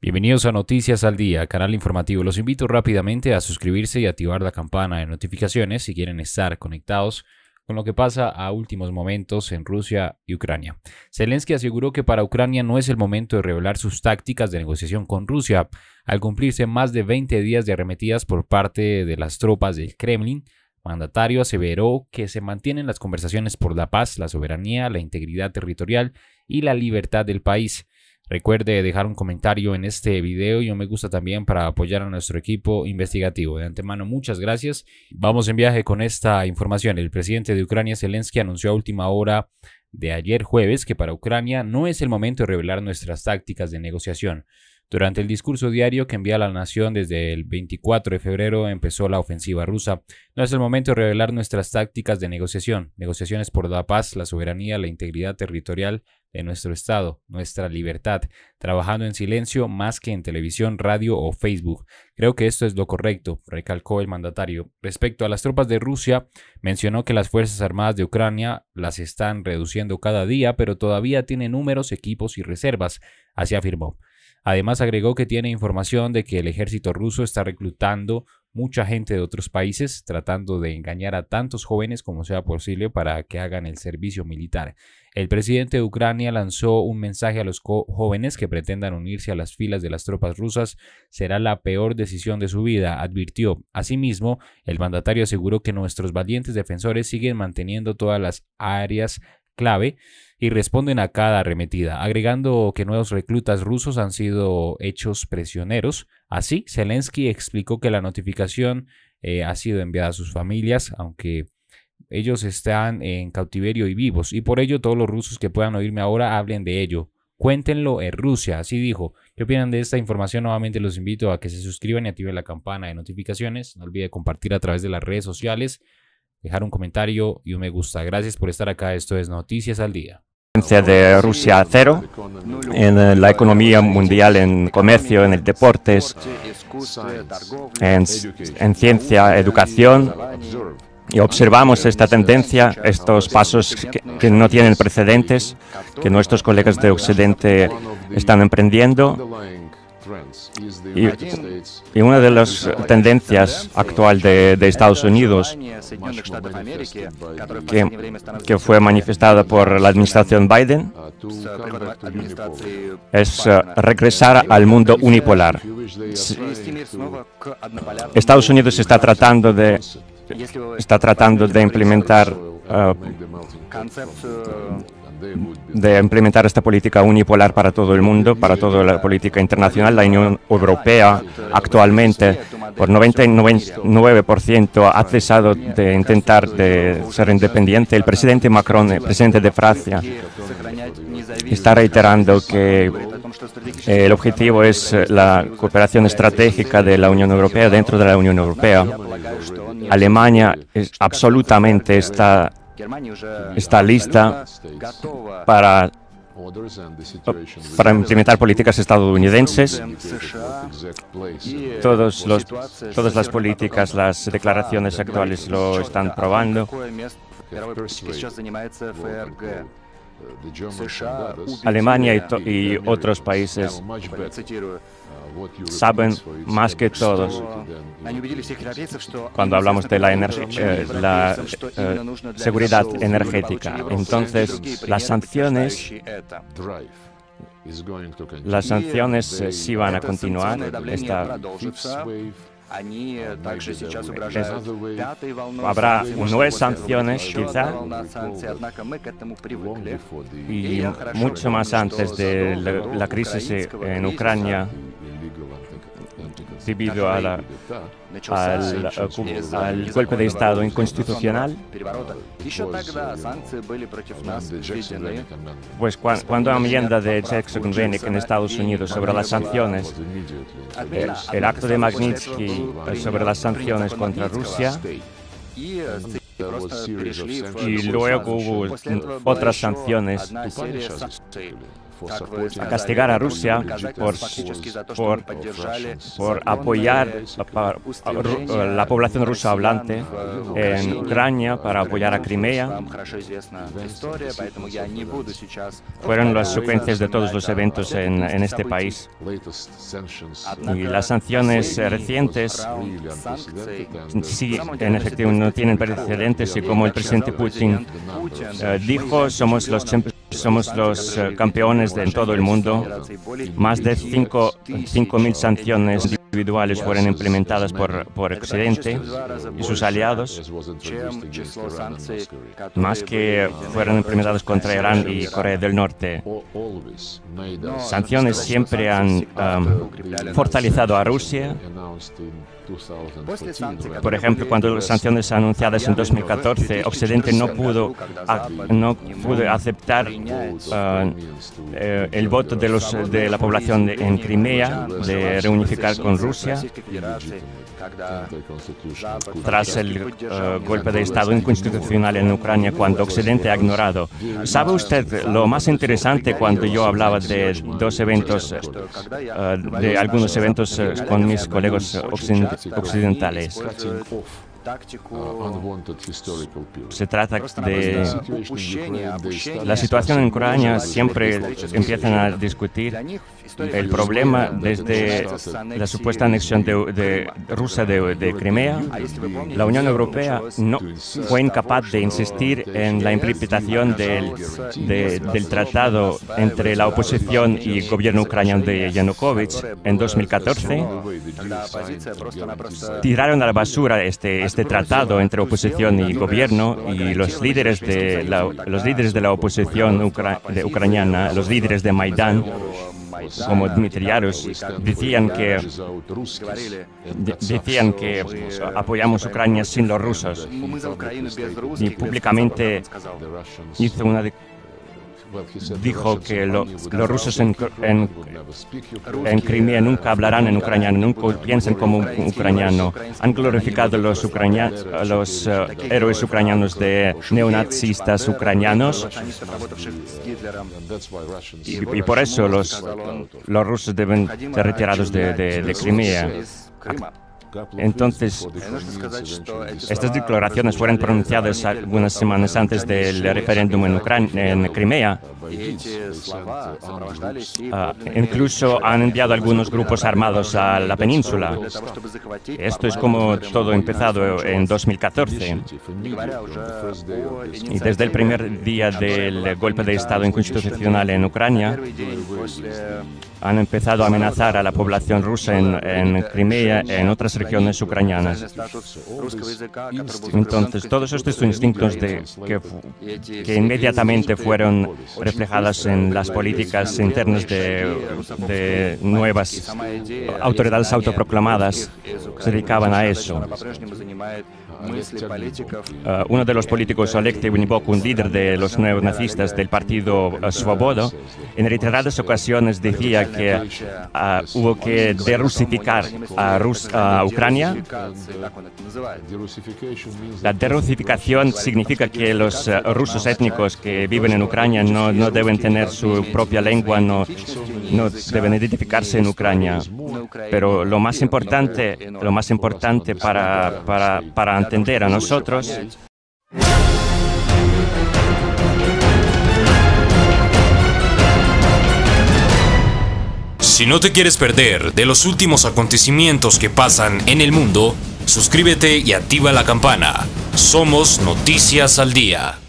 Bienvenidos a Noticias al Día, canal informativo. Los invito rápidamente a suscribirse y activar la campana de notificaciones si quieren estar conectados con lo que pasa a últimos momentos en Rusia y Ucrania. Zelensky aseguró que para Ucrania no es el momento de revelar sus tácticas de negociación con Rusia. Al cumplirse más de 20 días de arremetidas por parte de las tropas del Kremlin, el mandatario aseveró que se mantienen las conversaciones por la paz, la soberanía, la integridad territorial y la libertad del país. Recuerde dejar un comentario en este video y un me gusta también para apoyar a nuestro equipo investigativo. De antemano, muchas gracias. Vamos en viaje con esta información. El presidente de Ucrania, Zelensky, anunció a última hora de ayer jueves que para Ucrania no es el momento de revelar nuestras tácticas de negociación. Durante el discurso diario que envía a la nación desde el 24 de febrero empezó la ofensiva rusa. No es el momento de revelar nuestras tácticas de negociación. Negociaciones por la paz, la soberanía, la integridad territorial de nuestro Estado, nuestra libertad, trabajando en silencio más que en televisión, radio o Facebook. Creo que esto es lo correcto, recalcó el mandatario. Respecto a las tropas de Rusia, mencionó que las Fuerzas Armadas de Ucrania las están reduciendo cada día, pero todavía tienen números, equipos y reservas, así afirmó. Además agregó que tiene información de que el ejército ruso está reclutando mucha gente de otros países, tratando de engañar a tantos jóvenes como sea posible para que hagan el servicio militar. El presidente de Ucrania lanzó un mensaje a los jóvenes que pretendan unirse a las filas de las tropas rusas. Será la peor decisión de su vida, advirtió. Asimismo, el mandatario aseguró que nuestros valientes defensores siguen manteniendo todas las áreas clave y responden a cada arremetida, agregando que nuevos reclutas rusos han sido hechos prisioneros. Así, Zelensky explicó que la notificación ha sido enviada a sus familias, aunque ellos están en cautiverio y vivos, y por ello todos los rusos que puedan oírme ahora hablen de ello. Cuéntenlo en Rusia, así dijo. ¿Qué opinan de esta información? Nuevamente los invito a que se suscriban y activen la campana de notificaciones. No olviden compartir a través de las redes sociales, dejar un comentario y un me gusta. Gracias por estar acá. Esto es Noticias al Día. De Rusia cero en la economía mundial, en comercio, en el deportes, en ciencia, educación, y observamos esta tendencia, estos pasos que no tienen precedentes, que nuestros colegas de Occidente están emprendiendo. Y una de las tendencias actual de Estados Unidos, que fue manifestada por la administración Biden, es regresar al mundo unipolar. Estados Unidos está tratando de implementar esta política unipolar para todo el mundo, para toda la política internacional. La Unión Europea actualmente, por 99%, ha cesado de intentar de ser independiente. El presidente Macron, el presidente de Francia, está reiterando que el objetivo es la cooperación estratégica de la Unión Europea dentro de la Unión Europea. Alemania absolutamente está lista para implementar políticas estadounidenses. Todas las políticas, las declaraciones actuales lo están probando. Alemania y otros países saben más que todos cuando hablamos de la seguridad energética. Entonces, las sanciones sí van a continuar. Habrá nuevas sanciones, quizá, y mucho más antes de la crisis en Ucrania, debido al golpe de Estado inconstitucional. Pues cuando la enmienda de Jackson-Vanik en Estados Unidos sobre las sanciones, el acto de Magnitsky sobre las sanciones contra Rusia, y luego hubo otras sanciones a castigar a Rusia por apoyar a la población rusa hablante en Ucrania, para apoyar a Crimea. Fueron las secuencias de todos los eventos en este país. Y las sanciones recientes, sí, en efecto, no tienen precedentes, y como el presidente Putin dijo, somos los campeones en todo el mundo. Más de 5.000 sanciones individuales fueron implementadas por Occidente y sus aliados, más que fueron implementadas contra Irán y Corea del Norte. Sanciones siempre han fortalecido a Rusia. Por ejemplo, cuando las sanciones anunciadas en 2014, Occidente no pudo aceptar el voto de la población en Crimea de reunificar con Rusia tras el golpe de Estado inconstitucional en Ucrania, cuando Occidente ha ignorado. ¿Sabe usted lo más interesante cuando yo hablaba de algunos eventos con mis colegas occidentales? Se trata de la situación en Ucrania. Siempre empiezan a discutir el problema desde la supuesta anexión rusa de Crimea. La Unión Europea no fue incapaz de insistir en la implementación del tratado entre la oposición y el gobierno ucraniano de Yanukovych en 2014. Tiraron a la basura este tratado entre oposición y gobierno, y los líderes de la oposición ucraniana, los líderes de Maidán, como Dmitry Yaros, decían que apoyamos a Ucrania sin los rusos, y públicamente dijo que los rusos en Crimea nunca hablarán en ucraniano, nunca piensan como un ucraniano. Han glorificado los héroes ucranianos de neonazistas ucranianos, y por eso los rusos deben ser retirados de Crimea. Entonces, estas declaraciones fueron pronunciadas algunas semanas antes del referéndum en Crimea. Incluso han enviado algunos grupos armados a la península. Esto es como todo empezado en 2014. Y desde el primer día del golpe de Estado inconstitucional en Ucrania, han empezado a amenazar a la población rusa en Crimea y en otras regiones ucranianas. Entonces, todos estos instintos que inmediatamente fueron reflejados en las políticas internas de nuevas autoridades autoproclamadas se dedicaban a eso. Uno de los políticos, Alexei Unibok, un líder de los neonazistas del partido Svoboda, en reiteradas ocasiones decía que hubo que derusificar a Ucrania. La derusificación significa que los rusos étnicos que viven en Ucrania no deben tener su propia lengua, no deben identificarse en Ucrania. Pero lo más importante para entender a nosotros Si no te quieres perder de los últimos acontecimientos que pasan en el mundo, suscríbete y activa la campana. Somos Noticias al Día.